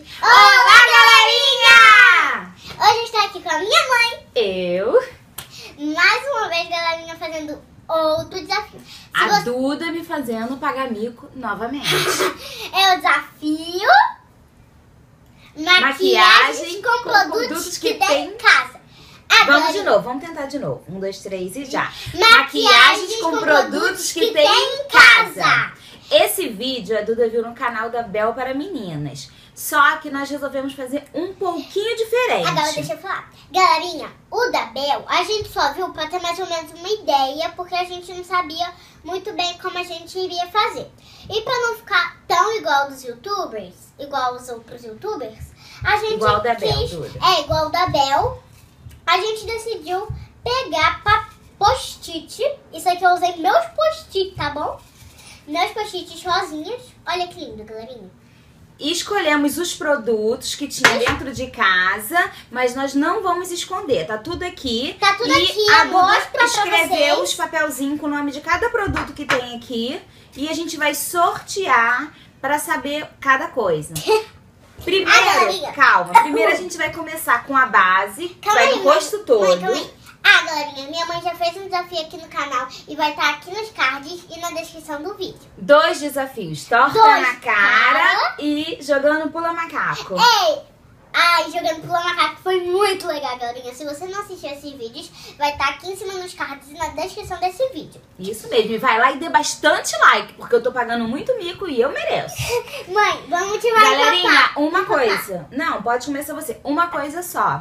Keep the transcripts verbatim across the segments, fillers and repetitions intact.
Olá, galerinha! Hoje eu estou aqui com a minha mãe. Eu. Mais uma vez, galerinha, fazendo outro desafio. Se A você... Duda me fazendo pagar mico novamente. É o desafio maquiagem, Maquiagem com, com produtos, produtos que, que tem tem- em casa. A Vamos galerinha- de novo, vamos tentar de novo. Um, dois, três e já. Maquiagens com, produtos que, tem em casa. Esse vídeo a Duda viu no canal da Bel para meninas. Só que nós resolvemos fazer um pouquinho diferente. Agora deixa eu falar. Galerinha, o da Bel, a gente só viu pra ter mais ou menos uma ideia, porque a gente não sabia muito bem como a gente iria fazer. E pra não ficar tão igual dos youtubers, igual os outros youtubers, a gente Igual da quis... Bel, Duda. É, igual da Bel. A gente decidiu pegar pa- post-it. Isso aqui eu usei meus post-it, tá bom? Meus post-its rosinhas. Olha que lindo, galerinha. Escolhemos os produtos que tinha dentro de casa, mas nós não vamos esconder. Tá tudo aqui. Tá tudo e aqui, a eu mostro Duda pra escreveu vocês. os papelzinhos com o nome de cada produto que tem aqui. E a gente vai sortear pra saber cada coisa. Primeiro, Ah, galerinha. calma. Primeiro a gente vai começar com a base, que Calma vai aí, no mãe. rosto Mãe, todo. calma aí. Ah, galerinha, minha mãe já fez um desafio aqui no canal e vai estar aqui nos cards e na descrição do vídeo. Dois desafios. Torta Dois na cara cara. e jogando pula macaco. Ei! Ai, jogando pula macaco foi muito legal, galerinha. Se você não assistiu esses vídeos, vai estar aqui em cima nos cards e na descrição desse vídeo. Isso mesmo. E vai lá e dê bastante like, porque eu tô pagando muito mico e eu mereço. Mãe, vamos tirar Galerinha, uma coisa. Não, pode começar você. Uma coisa só.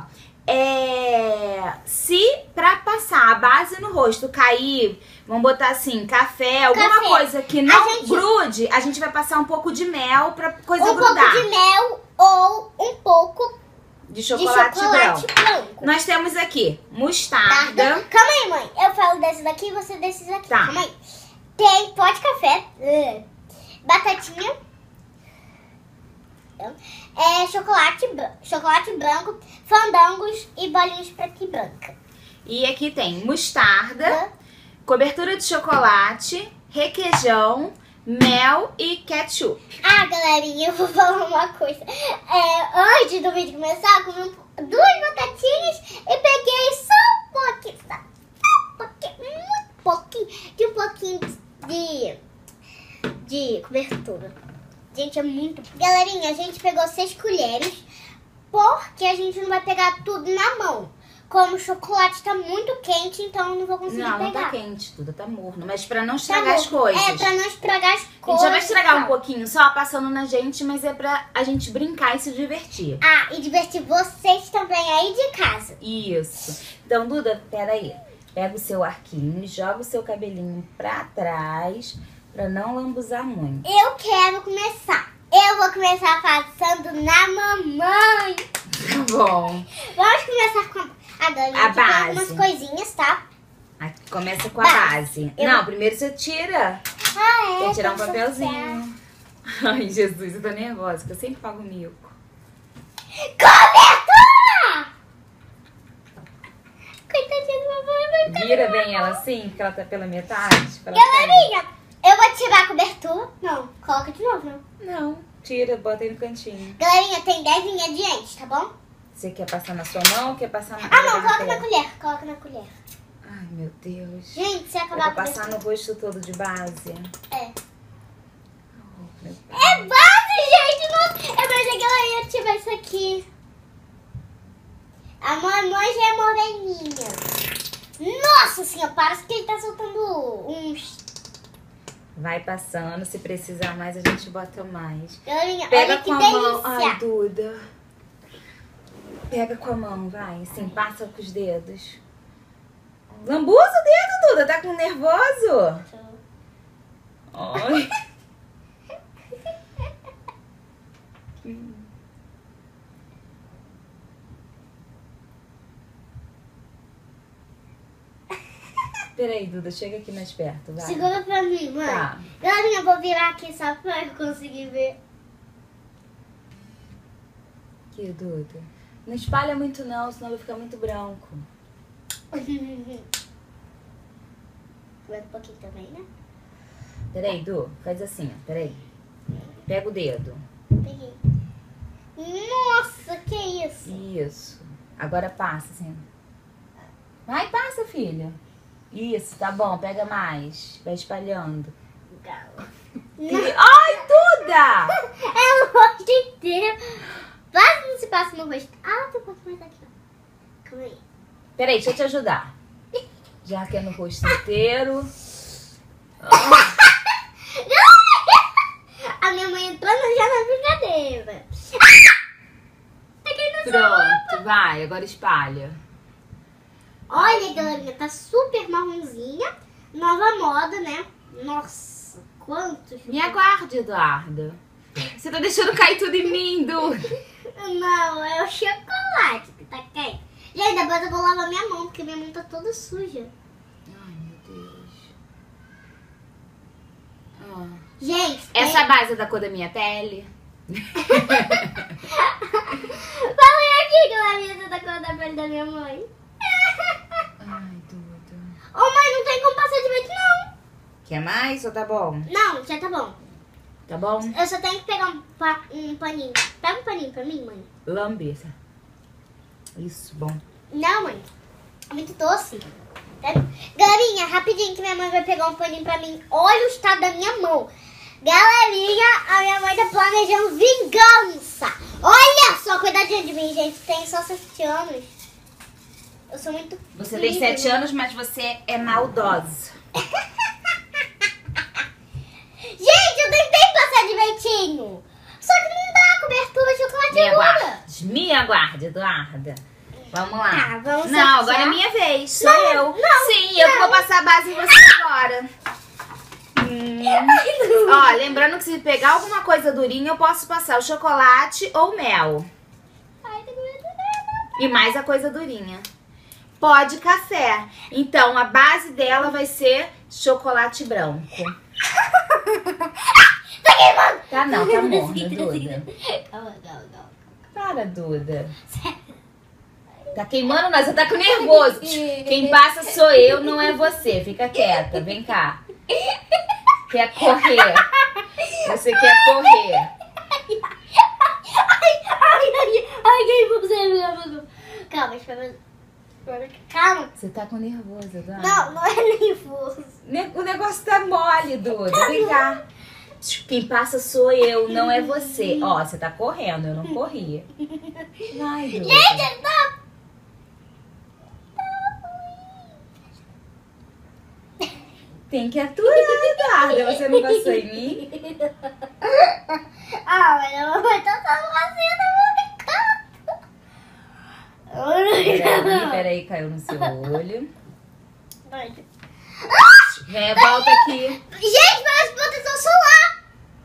É... Se pra passar a base no rosto cair, vamos botar assim, café, alguma Café. coisa que não gente- grude, a gente vai passar um pouco de mel pra coisa Um grudar. pouco de mel ou um pouco De de chocolate, chocolate branco. branco. Nós temos aqui mostarda. Tarda. Calma aí, mãe. Eu falo desse daqui e você desses aqui. Tá. Calma aí. Tem pó de café. uh, Batatinha. É, chocolate, bran- chocolate branco, fandangos e bolinhos preto e branca. E aqui tem mostarda, Hã? cobertura de chocolate, requeijão, mel e ketchup. Ah, galerinha, eu vou falar uma coisa. É, antes do vídeo começar, eu comi um- duas batatinhas e peguei só um pouquinho, só um pouquinho, muito pouquinho, de um pouquinho de, de cobertura. Gente, é muito... Galerinha, a gente pegou seis colheres, porque a gente não vai pegar tudo na mão. Como o chocolate tá muito quente, então eu não vou conseguir Não, não pegar. tá quente, tudo tá morno. Mas pra não Tá estragar as bom. coisas. É, pra não estragar as A gente coisas. já vai estragar e um tal. pouquinho, só passando na gente, mas é pra a gente brincar e se divertir. Ah, e divertir vocês também aí de casa. Isso. Então, Duda, peraí. Pega o seu arquinho, joga o seu cabelinho pra trás, pra não lambuzar muito. Eu quero começar. Eu vou começar passando na mamãe. Tá bom. Vamos começar com a Dani. A aqui tem base. algumas coisinhas, tá? Aqui começa com a Base. base. Eu- Não, primeiro você tira. Ah, é? Quer tirar um tem que papelzinho. Ai, Jesus, eu tô nervosa, que eu sempre pago mico. Cobertura! Coitadinha do mamãe, vai ficar Vira com bem mamão. ela assim, porque ela tá pela metade. pra ela cair. Galerinha, eu vou tirar a cobertura. Não, coloca de novo, não. Não, tira, bota aí no cantinho. Galerinha, tem dez ingredientes, tá bom? Você quer passar na sua mão ou quer passar na Ah, não, coloca tela? na colher. Coloca na colher. Ai, meu Deus. Gente, se Eu acabar vou a passar no rosto todo de base. É. Oh, meu Deus. É base, gente! Não... Eu pensei que ela ia tirar isso aqui. A mamãe já é moreninha. Nossa senhora, parece que ele tá soltando uns... Vai passando, se precisar mais a gente bota mais. Galerinha, Pega olha que com a delícia. mão. Ai, Duda. Pega com a mão, vai. Assim, passa com os dedos. Lambuza o dedo, Duda. Tá com nervoso? Ai. Peraí, Duda, chega aqui mais perto, vai. Segura pra mim, mãe. Tá. Galerinha, eu vou virar aqui só pra eu conseguir ver. Aqui, Duda. Não espalha muito não, senão vai ficar muito branco. Vai um pouquinho também, né? Peraí, Du, faz assim, ó. Peraí. Pega o dedo. Peguei. Hum, Isso. Agora passa, assim. Vai, passa, filha. Isso, tá bom. Pega mais. Vai espalhando. Ai, Duda! É o rosto inteiro. Quase não se passa no rosto. Ah, tem quanto mais aqui, ó. Calma aí. Peraí, deixa eu te ajudar. Já que é no rosto inteiro. Ah. A minha mãe entrou já na brincadeira. Pronto, vai. Agora espalha. Olha, galerinha, tá super marronzinha. Nova moda, né? Nossa, quantos... Me aguarde, Eduardo. Você tá deixando cair tudo em mim, Duda. Não, é o chocolate que tá caindo. Gente, depois eu vou lavar minha mão, porque minha mão tá toda suja. Ai, meu Deus. Ah. Gente, Essa tem... base é da cor da minha pele? Falei aqui que ela ia da cor da pele da minha mãe. Ai, Duda. Ô, mãe, não tem como passar de vez, não. Quer mais ou tá bom? Não, já tá bom. Tá bom? Eu só tenho que pegar um, pa um paninho. Pega um paninho pra mim, mãe. Lambeça. Isso, bom. Não, mãe. É muito doce. Galerinha, rapidinho que minha mãe vai pegar um paninho pra mim. Olha o estado da minha mão. Galerinha, a minha mãe tá planejando vingança. Olha só, cuidadinho de mim, gente. Tem só sete anos. Eu sou muito... Você tem sete anos, mas você é maldosa. Gente, eu tentei passar direitinho. Só que não dá cobertura de chocolate Me agora. aguarde, me aguarde, Eduarda. Vamos lá. Tá, vamos não, passar. agora é minha vez. Sou Não, eu. não, Sim, eu que vou passar a base em você agora. Hum. Ó, lembrando que se pegar alguma coisa durinha, eu posso passar o chocolate ou mel. Ai, tô com medo. E mais a coisa durinha. Pó de café. Então, a base dela vai ser chocolate branco. Tá queimando. Tá não, tá morno, Duda. Calma, calma, calma. Para, Duda. Tá queimando nós, você tá com nervoso. Quem passa sou eu, não é você. Fica quieta, vem cá. Quer correr. Você quer correr. Ai, ai, ai, ai, queimou você. Calma, espera. Calma. Você tá com nervoso, Duda. Não, não é nervoso. O negócio tá mole, Duda. Vem cá. Quem passa sou eu, não é você. Ó, você tá correndo, eu não corria. Vai, Duda. Gente, ele tá... Tem que aturar, Eduarda. Você não passou em mim? Ah, mas a mamãe tá só fazendo Peraí, peraí, caiu no seu olho. Vai. Vem, volta aqui. Gente, parece proteção solar.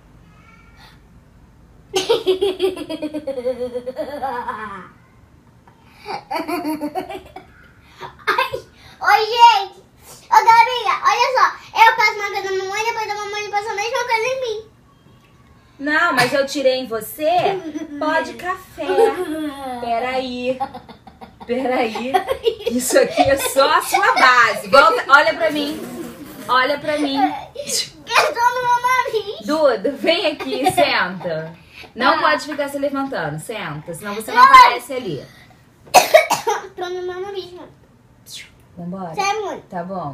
Ai, oi, gente. Ô, Gabriela, olha só. Eu passo uma coisa na mamãe, depois a mamãe passa a mesma coisa em mim. Não, mas eu tirei em você pó de café. Peraí. Peraí. Isso aqui é só a sua base. Volta, olha pra mim. Olha pra mim. Questão do meu nariz. Duda, vem aqui, senta. Não Ah. pode ficar se levantando, senta, senão você não aparece ali. Tô no meu nariz, mano. Vambora. Sério, mano. Tá bom.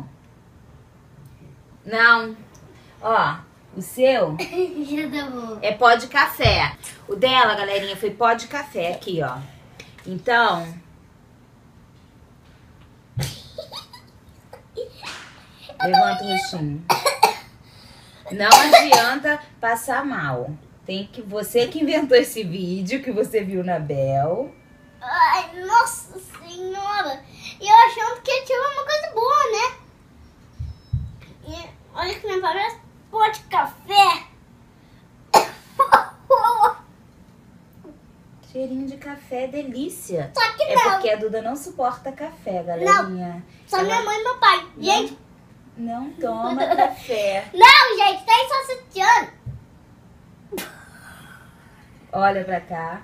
Não. Ó, o seu Já tá bom. é pó de café. O dela, galerinha, foi pó de café aqui, ó. Então... Levanta o rostinho. Não adianta passar mal. Tem que... Você que inventou esse vídeo que você viu na Bel. Ai, nossa senhora. E eu achando que tinha uma coisa boa, né? E olha que me parece pó de café. Cheirinho de café, delícia. Só que É não. porque a Duda não suporta café, galerinha. Só Ela minha mãe e meu pai. Não. Gente, não toma café. não, gente, tem só sete anos. Olha pra cá.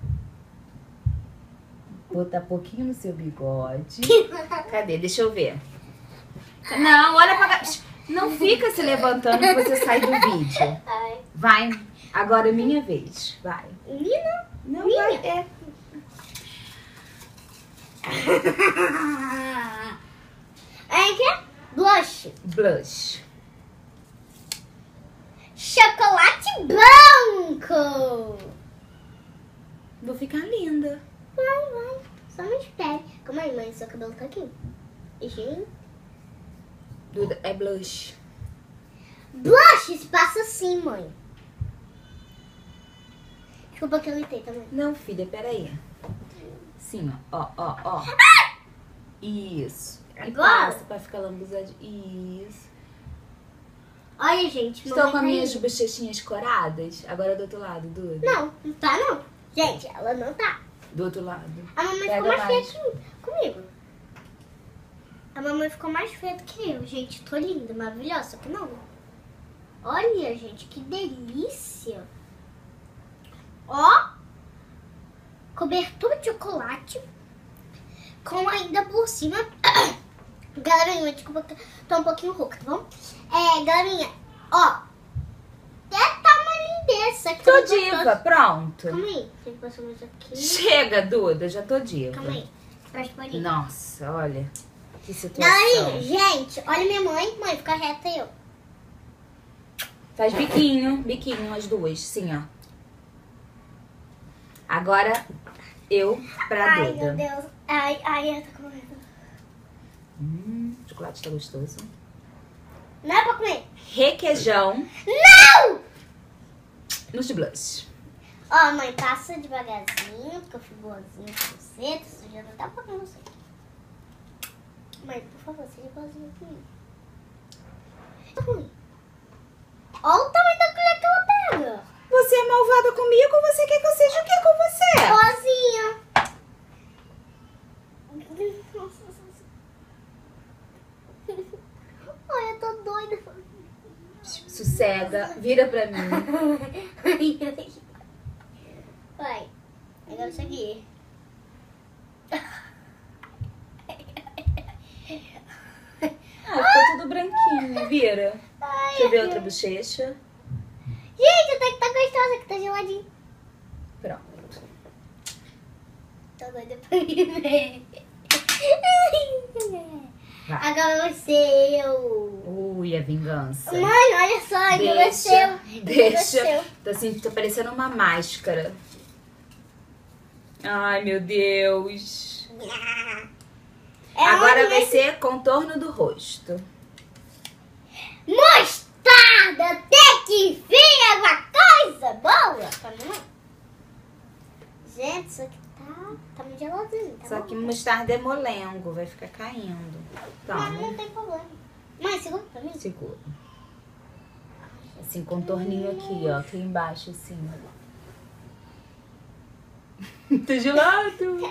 Botar pouquinho no seu bigode. Cadê? Deixa eu ver. Não, olha pra cá. Não fica se levantando que você sai do vídeo. Ai, Vai. Agora é minha vez. Vai. menina. Não Minha? vai. É. Aí que é? Blush. Blush. Chocolate branco. Vou ficar linda. Vai, vai. Só me espere. Calma aí, mãe. Seu cabelo tá aqui. Gente. Duda, é blush. Blush se passa assim, mãe. Desculpa que eu gritei também. Não, filha, peraí. Sim, ó, ó, ó, ó. Isso. E Agora? passa pra ficar lambuzadinho. Isso. Olha, gente. Estou com as mamãe minhas tá bochechinhas coradas. Agora do outro lado, Duda. Não, não tá não. Gente, ela não tá. Do outro lado. A mamãe Pega ficou mais, mais. feia que comigo. A mamãe ficou mais feia do que eu. Gente, tô linda, maravilhosa. Só que não. Olha, gente, que delícia. Ó. Cobertura de chocolate. Com ainda por cima. Galerinha, desculpa que tô um pouquinho rouca, tá bom? É, galerinha, ó. É, tá uma lindeza. Que Tô tá diva, gostoso. pronto. Calma aí. Tem que passar mais aqui. Chega, Duda, já tô diva. Calma aí. Pra escolher. Nossa, olha. Que situação. Galerinha, gente, olha minha mãe. Mãe, fica reta eu. Faz biquinho, biquinho as duas, sim, ó. Agora eu pra Ai, Duda. meu Deus. Ai, ai, eu tô com medo. Hum, o chocolate tá gostoso. Não é pra comer. Requeijão Não! nos blush. Ó, mãe, passa devagarzinho, porque eu fui boazinha com você. Tô sujando até um pouquinho você. Mãe, por favor, seja boazinha comigo. Tá ruim. Ó o tamanho da colher que ela pega. Você é malvada comigo ou você quer que eu seja o quê com você? Boazinha. Ai, eu tô doida. Sossega, vira pra mim. Vai. Agora isso aqui. Ah, ficou tudo branquinho, vira. Ai, Deixa eu ver ai, outra ai. bochecha. Gente, até que tá gostosa, que tá geladinho. Pronto. Tô doida pra me ver. Vai. Agora você, eu. Ui, a vingança. Mãe, olha só, endureceu. deixa. Endureceu. Tá assim, tá parecendo uma máscara. Ai, meu Deus. É Agora onde vai esse- ser contorno do rosto. Mostarda, até que enfim, é uma coisa boa pra mamãe. Gente, isso aqui tá, tá muito geladinho, tá Só bom? que mostarda é molengo, vai ficar caindo. Não, não Toma, tem problema. Mãe, segura pra mim. segura. Assim, contorninho aqui, ó. Aqui embaixo, assim. Tá gelado.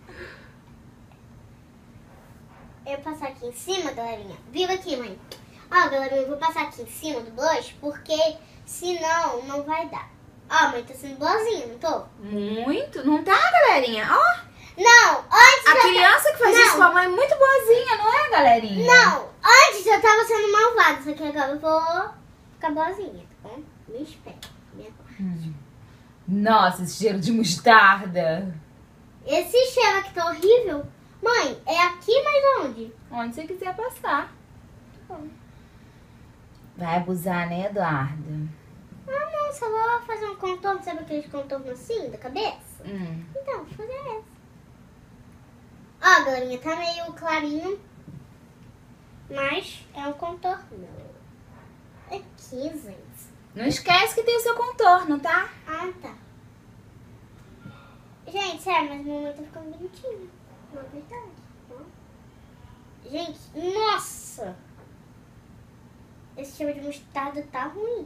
Eu vou passar aqui em cima, galerinha. Viva aqui, mãe. Ó, galerinha, eu vou passar aqui em cima do blush, porque senão não vai dar. Ó, mãe, tá sendo boazinha, não tô? Muito? Não tá, galerinha? Ó, Não, antes a eu criança que faz Não. isso com a mãe é muito boazinha, não é, galerinha? Não, antes eu tava sendo malvada, só que agora eu vou ficar boazinha, tá bom? Me espera. Me- Nossa, esse cheiro de mostarda. Esse cheiro aqui tá horrível. Mãe, é aqui, mas onde? Onde você quiser passar. Tá bom. Vai abusar, né, Eduardo? Ah, não, só vou fazer um contorno, sabe aqueles contornos assim, da cabeça? Hum. Então, vou fazer essa. Ó, galerinha, tá meio clarinho, mas é um contorno. Aqui, gente. Não esquece que tem o seu contorno, tá? Ah, tá. Gente, sério, mas minha mãe tá ficando bonitinha. Não é verdade. Ó. Gente, nossa! Esse cheiro de mostarda tá ruim.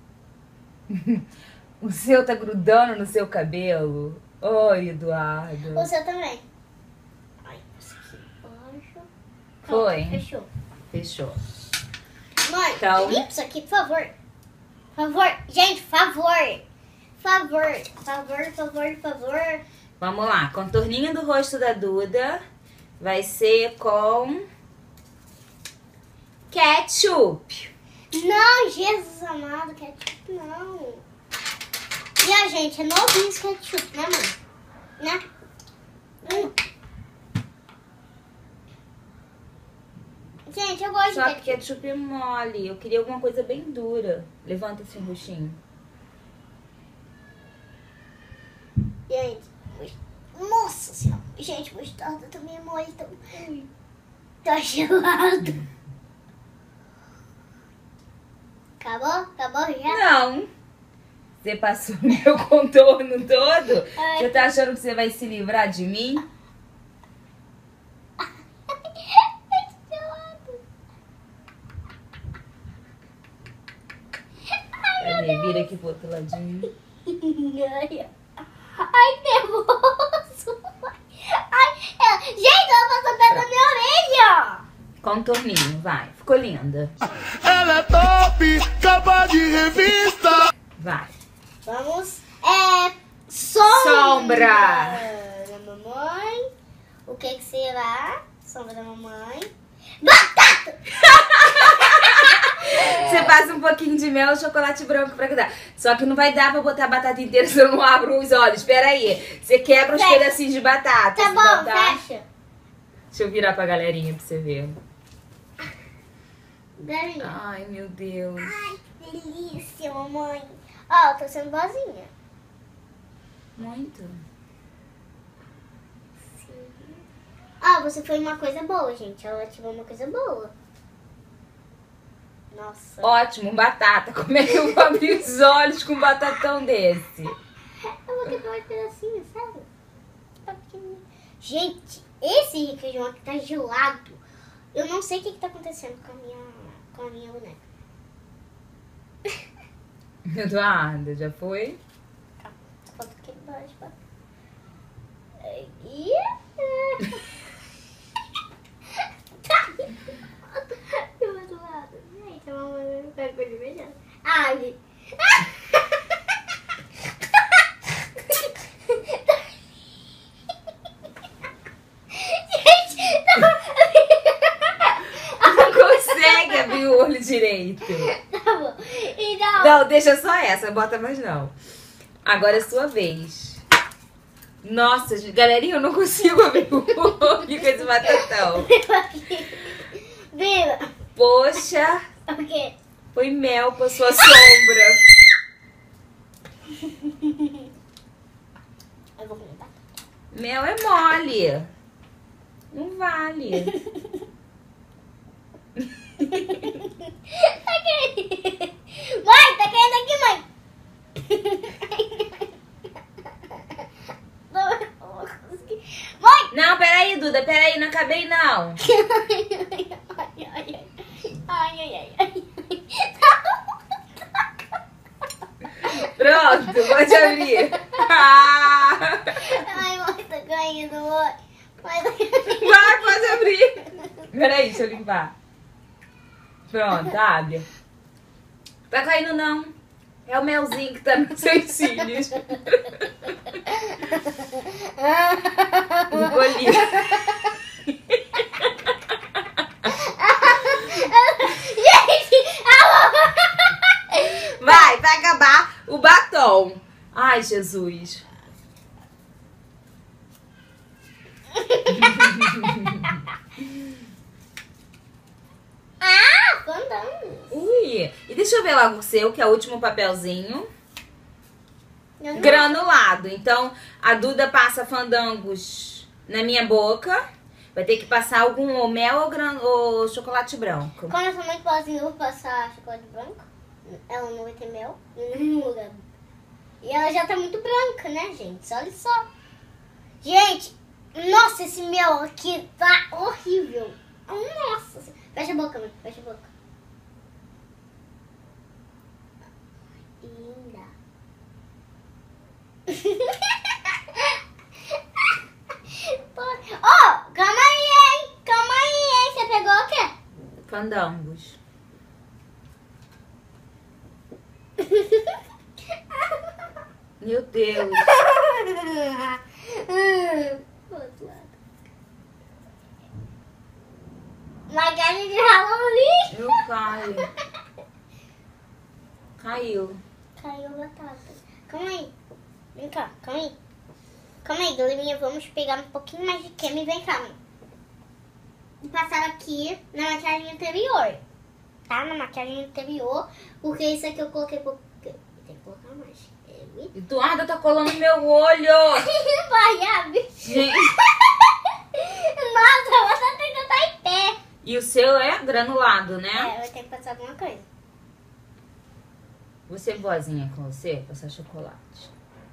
O seu tá grudando no seu cabelo. Oi, Eduardo. O seu também. Ai, isso aqui embaixo. Foi. Pronto, fechou. Fechou. Mãe, Então- limpa isso aqui, por favor. Favor. Gente, favor. Favor. Favor, favor, favor. Vamos lá. Contorninho do rosto da Duda vai ser com ketchup. Não, Jesus amado, ketchup não. E a gente, é novinho esse ketchup, né, mãe? Né? Hum. gosto Só de que ketchup é mole. Eu queria alguma coisa bem dura. Levanta esse roxinho. Gente, nossa senhora. Gente, mostarda também é mole. Então... Tá gelado. Acabou? Acabou já? Não. Você passou o meu contorno todo? Ai. Você tá achando que você vai se livrar de mim? Cadê? Vira aqui pro outro ladinho. Ai, ai, nervoso. Ai, é... Gente, ela passou perto da minha orelha. Contorninho, vai. Ficou linda. Ela é top, capa de revista. Vai. Vamos. É. Sombra. Sombra. Da mamãe. O que que será? Sombra da mamãe. Batata! Você passa um pouquinho de mel e chocolate branco pra cuidar. Só que não vai dar pra botar a batata inteira se eu não abro os olhos. Espera aí. Você quebra os Fecha. pedacinhos de batata. Tá senão bom, tá- fecha. Deixa eu virar pra galerinha pra você ver. Galinha. Ai, meu Deus. Ai, que delícia, mamãe. Ó, eu tô sendo boazinha. Muito. Ó, você foi uma coisa boa, gente. Ela ativou uma coisa boa. Nossa. Ótimo, batata. Como é que eu vou abrir os olhos com um batatão desse? Eu vou quebrar mais pedacinhos, sabe? Tá pequenininho. Gente, esse requeijão aqui tá gelado. Eu não sei o que que tá acontecendo com a minha, com a minha boneca. Eduardo, já foi? Tá, só falta quebrar as patas. Aí. Tá. Do outro lado. Gente, a mamãe vai ficar com ele beijando. Ai. Gente, Não consegue abrir o olho direito. tá bom. Então, Não, deixa só essa, bota mais não. Agora é sua vez. Nossa, gente, galerinha, eu não consigo abrir o olho com esse batatão. Viva. Poxa, O quê? foi mel pra sua sombra. Eu vou comer batata. Mel é mole. Não vale. Tá querendo? Mãe, tá querendo aqui, mãe? Não, eu não vou conseguir. Mãe! Não, peraí, Duda, peraí, não acabei não. Ai, ai, ai. Ai, ai, ai, ai. Pronto, pode abrir. Ah, Ai, mãe, tá caindo, mãe. Mãe, tá caindo. vai, pode abrir. Peraí, deixa eu limpar. Pronto, abre. Tá caindo não. É o melzinho que tá nos seus cílios. Engoli. Gente, Vai, vai acabar o batom. Ai, Jesus. ah, fandangos. Ui. E deixa eu ver logo o seu, que é o último papelzinho. Eu não- Granulado. Então, a Duda passa fandangos na minha boca. Vai ter que passar algum ou mel ou, gran... ou chocolate branco. Como eu sou muito boazinha, eu vou passar chocolate branco. Ela não vai ter mel em nenhum lugar. E ela já tá muito branca, né, gente? Olha só. Gente, nossa, esse mel aqui tá horrível. Nossa. Fecha a boca, mãe. Fecha a boca. Linda. Ó, calma aí, hein? Calma aí, hein? Você pegou o quê? Fandangos. Meu Deus. Outro lado. Maquiagem de Halloween. Eu caio. Caiu. Caiu a batata. Calma aí. Vem cá, calma aí. Calma aí, galerinha. Vamos pegar um pouquinho mais de creme. Vem cá, mãe. passaram aqui na maquiagem anterior. Tá? Na maquiagem anterior. Porque isso aqui eu coloquei por... Tem que colocar mais. Eduarda tá colando meu olho. Vai, abre. Gente. Nossa, você tem que estar em pé. E o seu é granulado, né? É, eu vou ter que passar alguma coisa. Vou ser boazinha com você, passar chocolate.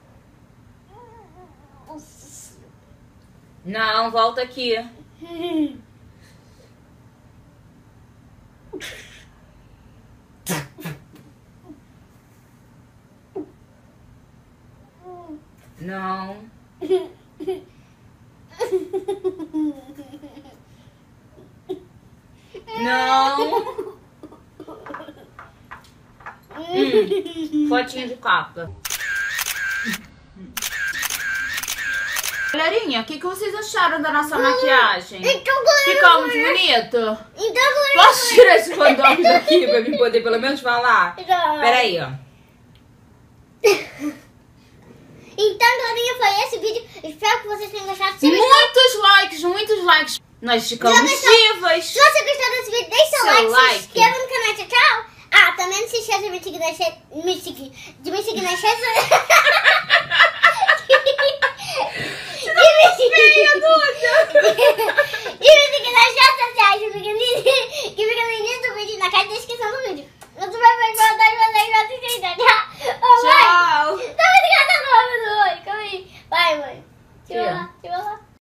Não, volta aqui. Não. Não. Hum, fotinha de capa. Galerinha, o que, que vocês acharam da nossa maquiagem? Então, Ficou muito bonito? Então, Posso tirar esse fandom daqui pra mim poder pelo menos falar? Não. Peraí, ó. Então, galerinha, foi esse vídeo. Espero que vocês tenham gostado. Se Muitos likes, muitos likes. Nós ficamos Já gostou? divas. Se você gostou desse vídeo, deixe seu, Seu like, like. se inscreva no canal, tchau, tchau. Ah, também não se esqueça de me seguir nas redes... Me seguir... De me seguir nas redes... De me seguir... De me seguir nas redes sociais, que fica no que fica no início do vídeo, na caixa de descrição do vídeo. Eu sou mais forte, mais forte, mais forte, mais forte, tchau. Ô, mãe. Tchau. Tá muito engraçado o nome do olho, calma aí. Vai, mãe. Tira Tira. lá, tira lá.